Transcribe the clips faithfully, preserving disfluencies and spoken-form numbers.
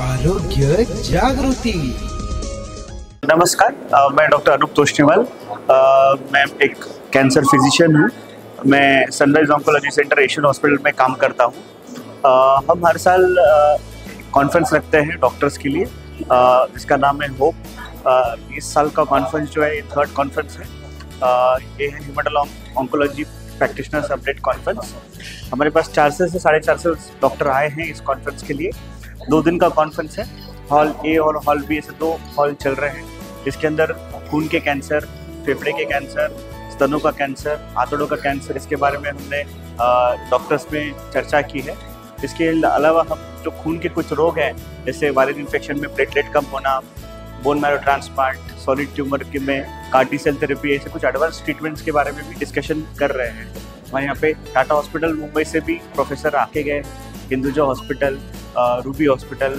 आरोग्य जागृति। नमस्कार, मैं डॉक्टर अनूप तोष्णीवाल। मैं एक कैंसर फिजिशियन हूँ। मैं sunrise oncology centre Asian hospital में काम करता हूँ। हम हर साल कॉन्फ्रेंस रखते हैं डॉक्टर्स के लिए, जिसका नाम है होप। इस साल का कॉन्फ्रेंस जो है ये थर्ड कॉन्फ्रेंस है। ये है haematology oncology practitioners update conference. हमारे पास चार सौ से साढ़े चार सौ डॉक्टर आए हैं इस कॉन्फ्रेंस के लिए। दो दिन का कॉन्फ्रेंस है। हॉल ए और हॉल बी ऐसे दो हॉल चल रहे हैं, जिसके अंदर खून के कैंसर, फेफड़े के कैंसर, स्तनों का कैंसर, आंतड़ों का कैंसर, इसके बारे में हमने डॉक्टर्स में चर्चा की है। इसके अलावा हम जो खून के कुछ रोग हैं, जैसे वायरल इन्फेक्शन में प्लेटलेट कम होना, bone marrow transplant, solid tumour के में कार्टी सेल थेरेपी, ऐसे कुछ एडवांस ट्रीटमेंट्स के बारे में भी डिस्कशन कर रहे हैं। हमारे यहाँ पे टाटा हॉस्पिटल मुंबई से भी प्रोफेसर आके गए, हिंदुजा हॉस्पिटल, रूबी हॉस्पिटल,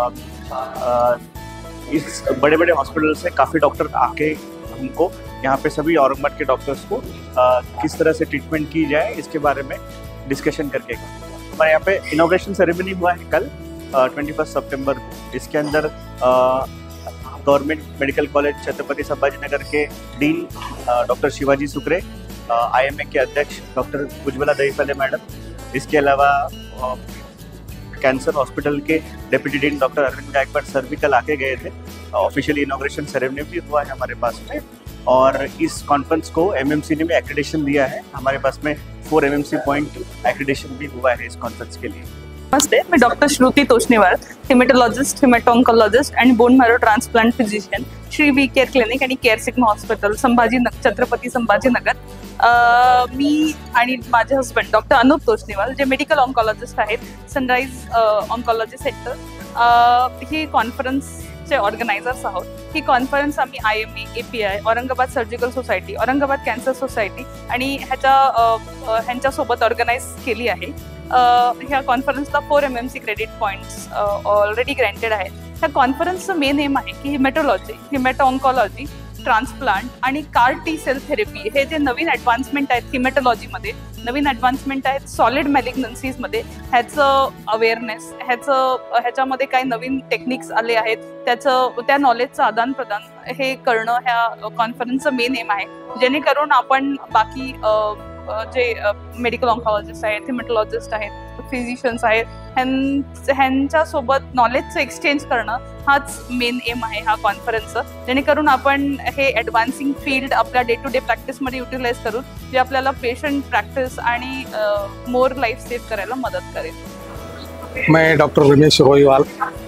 इस बड़े बड़े हॉस्पिटल से काफ़ी डॉक्टर आके हमको यहाँ पे सभी औरंगाबाद के डॉक्टर्स को आ, किस तरह से ट्रीटमेंट की जाए इसके बारे में डिस्कशन करके गए। हमारे यहाँ पे इनॉग्रेशन सेरेमनी हुआ है कल ट्वेंटी फर्स्ट सितंबर को। इसके अंदर government medical college Chhatrapati Sambhaji Nagar के dean doctor Shivaji Sukare, IMA के अध्यक्ष डॉक्टर उज्ज्वला दहीफले मैडम, इसके अलावा कैंसर हॉस्पिटल के deputy dean doctor Arvind Gaikwad sir भी कल आके गए थे। ऑफिशियली इनॉग्रेशन सेरेमनी भी हुआ है हमारे पास में, और इस कॉन्फ्रेंस को एमएमसी ने भी एक्रेडिटेशन दिया है। हमारे पास में फोर एमएमसी पॉइंट एक्रेडिटेशन भी हुआ है इस कॉन्फ्रेंस के लिए। नमस्ते, मैं doctor Shruti Toshniwal, haematologist, haematooncologist and bone marrow transplant physician, Shri we care clinic आणि care sigma hospital, Sambhaji Chhatrapati Sambhajinagar. मी आणि माझे हस्बंड डॉक्टर अनूप तोष्णीवाल, जे मेडिकल ऑन्कोलॉजिस्ट आहेत, सनराइज ऑन्कोलॉजी सेंटर, ही कॉन्फरन्सचे ऑर्गनायझर्स आहोत। ही कॉन्फरन्स आम्ही I M A, A P I, Aurangabad surgical society, Aurangabad cancer society आणि ह्याच्या ह्यांच्यासोबत ऑर्गनाईज केली आहे। ह्या कॉन्फरन्सला four M M C credit points already granted आहेत। ह्या कॉन्फरन्सचं मेन एम आहे की हिमॅटोलॉजी, हिमॅटोऑन्कोलॉजी, ट्रान्सप्लांट आणि कार टी सेल थेरपी हे जे नवीन ॲडव्हान्समेंट आहेत हिमॅटोलॉजीमध्ये, नवीन ॲडव्हान्समेंट आहेत सॉलिड मॅलिग्नन्सीजमध्ये, ह्याचं अवेअरनेस, ह्याचं ह्याच्यामध्ये काही नवीन टेक्निक्स आले आहेत, त्याचं त्या नॉलेजचं आदान प्रदान हे करणं ह्या कॉन्फरन्सचं मेन एम आहे, जेणेकरून आपण बाकी जे मेडिकल ऑन्कोलॉजिस्ट आहेत, हिमॅटोलॉजिस्ट आहेत, फिजिशियन्स आहेत, ह्यां ह्यांच्यासोबत नॉलेजचं एक्सचेंज करणं हाच मेन एम आहे ह्या कॉन्फरन्सचं, जेणेकरून आपण हे ॲडव्हान्सिंग फील्ड आपल्या डे टू डे प्रॅक्टिसमध्ये युटिलाइज करून जे आपल्याला पेशंट प्रॅक्टिस आणि मोर लाईफ सेव्ह करायला मदत करेल। मैं डॉक्टर रमेश रोईवाल,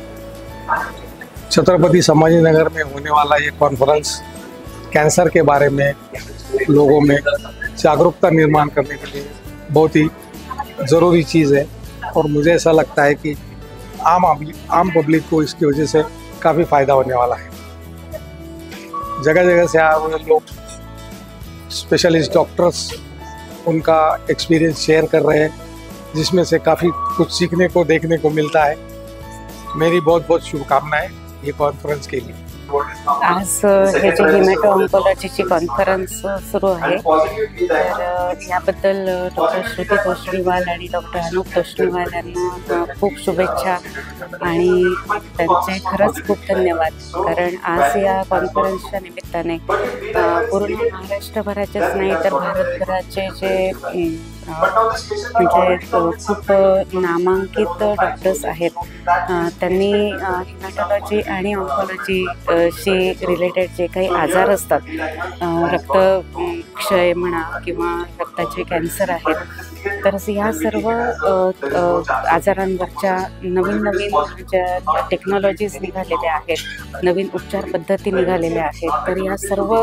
छत्रपति संभाजी नगर में होने वाला ये कॉन्फ्रेंस कैंसर के बारे में लोगों में जागरूकता निर्माण करने के लिए बहुत ही ज़रूरी चीज़ है, और मुझे ऐसा लगता है कि आम आम पब्लिक को इसकी वजह से काफ़ी फ़ायदा होने वाला है। जगह जगह से आए हुए लोग, स्पेशलिस्ट डॉक्टर्स, उनका एक्सपीरियंस शेयर कर रहे हैं, जिसमें से काफ़ी कुछ सीखने को, देखने को मिलता है। मेरी बहुत बहुत शुभकामनाएं ये कॉन्फ्रेंस के लिए। आज हे जे हिमॅटो ऑन्कोलॉजीची कॉन्फरन्स सुरू आहे, तर याबद्दल डॉक्टर श्रुती तोष्णीवाल आणि डॉक्टर अनूप तोष्णीवाल यांना खूप शुभेच्छा आणि त्यांचे खरंच खूप धन्यवाद, कारण आज या कॉन्फरन्सच्या निमित्ताने पूर्ण महाराष्ट्रभराचेच नाही तर भारतभराचे जे म्हणजे खूप नामांकित डॉक्टर्स आहेत, त्यांनी हिमॅटोलॉजी आणि ऑन्कोलॉजी शी रिलेटेड जे काही आजार असतात, रक्तक्षय म्हणा किंवा रक्ताचे कॅन्सर आहेत, तर ह्या सर्व आजारांवरच्या नवीन नवीन ज्या टेक्नॉलॉजीज निघालेल्या आहेत, नवीन उपचार पद्धती निघालेल्या आहेत, तर या सर्व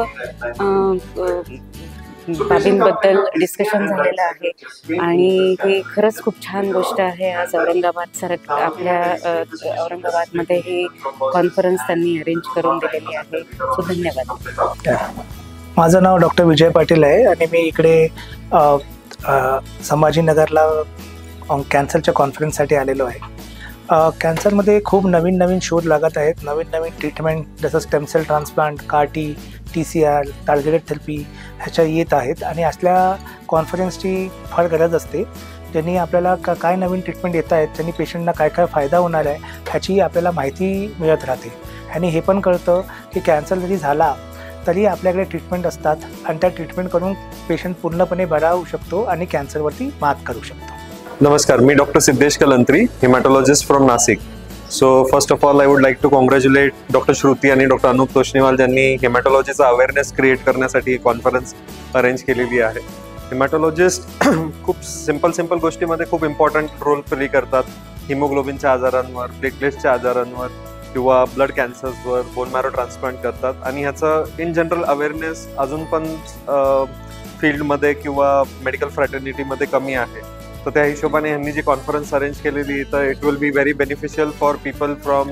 बाबींबद्दल डिस्कशन झालेलं आहे आणि ही खरंच खूप छान गोष्ट आहे। आज औरंगाबाद सर आपल्या औरंगाबादमध्ये ही कॉन्फरन्स त्यांनी अरेंज करून दिलेली आहे, सो धन्यवाद। माझं नाव डॉक्टर विजय पाटील आहे आणि मी इकडे संभाजीनगरला कॅन्सरच्या कॉन्फरन्ससाठी आलेलो आहे। कॅन्सरमध्ये खूप नवीन नवीन शोध लागत आहेत, नवीन नवीन ट्रीटमेंट जसं stem cell transplant, CAR T, T C R, targeted therapy ह्याच्या येत आहेत आणि असल्या कॉन्फरन्सची फार गरज असते, त्यांनी आपल्याला का काय नवीन ट्रीटमेंट येत आहेत, त्यांनी पेशंटना काय काय फायदा होणार आहे ह्याची आपल्याला माहिती मिळत राहते. आणि हे पण कळतं की कॅन्सर जरी झाला तरी आपल्याकडे ट्रीटमेंट असतात आणि त्या ट्रीटमेंट करून पेशंट पूर्णपणे बरा होऊ शकतो आणि कॅन्सरवरती मात करू शकतो. नमस्कार, मी doctor Siddhesh Kalantri, haematologist from Nashik. So first of all I would like to congratulate doctor Shruti आणि डॉक्टर अनुप तोष्णीवाल ज्यांनी हेमॅटोलॉजीचा अवेअरनेस क्रिएट करण्यासाठी कॉन्फरन्स अरेंज केलेली आहे. हेमॅटोलॉजिस्ट खूप सिंपल सिंपल गोष्टीमध्ये खूप इम्पॉर्टंट रोल प्ले करतात. हिमोग्लोबिनच्या आजारांवर, प्लेटलेट्सच्या आजारांवर किंवा ब्लड कॅन्सर्सवर बोन मॅरो ट्रान्सप्लांट करतात आणि ह्याचं इन जनरल अवेअरनेस अजून पण फील्डमध्ये किंवा मेडिकल फ्रॅटर्निटीमध्ये कमी आहे. तर त्या हिशोबाने ह्यांनी जी कॉन्फरन्स अरेंज केलेली तर it will be very beneficial for people from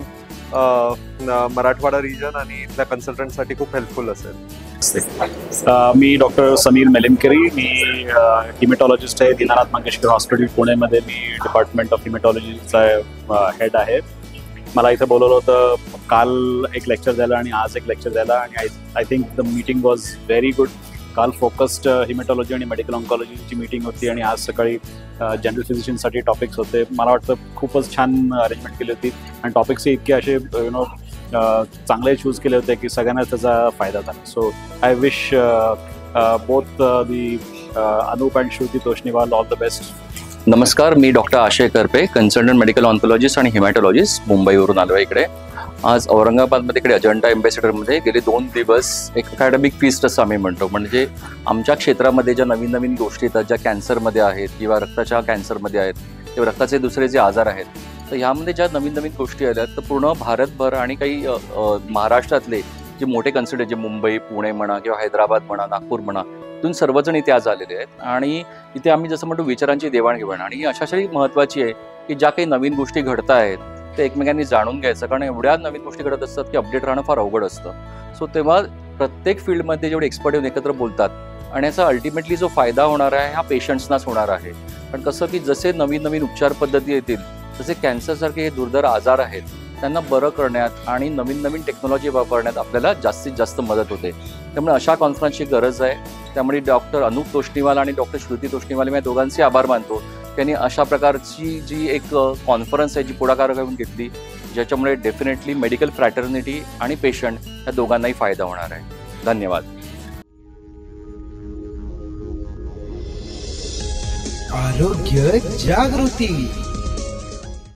Marathwada region आणि इथल्या कन्सल्टंटसाठी खूप हेल्पफुल असेल. मी डॉक्टर समीर मेलिमकरी, मी हिमेटॉलॉजिस्ट आहे दीनानाथ मंगेशकर हॉस्पिटल पुणेमध्ये. मी डिपार्टमेंट ऑफ हिमेटॉलॉजीचा हेड आहे. मला इथं बोलवलं होतं काल एक लेक्चर द्यायला आणि आज एक लेक्चर द्यायला आणि I I think the meeting was very good. काल फोकस्ड हिमेटॉलॉजी आणि मेडिकल ऑन्कॉलॉजीची मीटिंग होती आणि आज सकाळी जनरल फिजिशियनसाठी टॉपिक्स होते. मला वाटतं खूपच छान अरेंजमेंट केली होती आणि टॉपिक्सही इतके असे यु नो चांगले चूज केले होते की सगळ्यांना त्याचा फायदा झाला. So I wish both the Anup and Shruti Toshniwal all the best. नमस्कार, मी doctor Ashay Karpe, consultant medical oncologist आणि हिमॅटोलॉजिस्ट, मुंबईवरून आलो आहे इकडे. आज औरंगाबादमध्ये इकडे अजंठा एम्बेसिडरमध्ये गेले दोन दिवस एक अकॅडमिक फीस्ट असं आम्ही म्हणतो, म्हणजे आमच्या क्षेत्रामध्ये ज्या नवीन नवीन गोष्टी येतात, ज्या कॅन्सरमध्ये आहेत किंवा रक्ताच्या कॅन्सरमध्ये आहेत किंवा रक्ताचे दुसरे जे आजार आहेत, तर ह्यामध्ये ज्या नवीन नवीन गोष्टी आल्या तर पूर्ण भारतभर आणि काही महाराष्ट्रातले जे मोठे कन्सल्टंट जे मुंबई, पुणे म्हणा किंवा हैदराबाद म्हणा, नागपूर म्हणा, इथून सर्वजण इथे आज आलेले आहेत. आणि इथे आम्ही जसं म्हणतो विचारांची देवाणघेवाण आणि अशाही महत्त्वाची आहे की ज्या काही नवीन गोष्टी घडत आहेत ते एकमेकांनी जाणून घ्यायचं, कारण एवढ्या नवीन गोष्टी घडत असतात की अपडेट राहणं फार अवघड असतं. सो तेव्हा प्रत्येक फील्डमध्ये जेवढे एक्सपर्ट येऊन एकत्र बोलतात आणि याचा अल्टिमेटली जो फायदा होणार आहे हा पेशंट्सनाच होणार आहे. पण कसं की जसे नवीन नवीन उपचार पद्धती येतील तसे कॅन्सरसारखे हे दुर्धर आजार आहेत त्यांना बरं करण्यात आणि नवीन नवीन टेक्नॉलॉजी वापरण्यात आपल्याला जास्तीत जास्त मदत होते. त्यामुळे अशा कॉन्फरन्सची गरज आहे. त्यामुळे डॉक्टर अनुप तोष्णीवाल आणि डॉक्टर श्रुती तोष्णीवाल मी दोघांचे आभार मानतो. त्यांनी अशा प्रकारची जी एक कॉन्फरन्स आहे जी पुढाकार घेऊन घेतली, ज्याच्यामुळे डेफिनेटली मेडिकल फ्रॅटर्निटी आणि पेशंट या दोघांनाही फायदा होणार आहे. धन्यवाद. आरोग्य जागृती.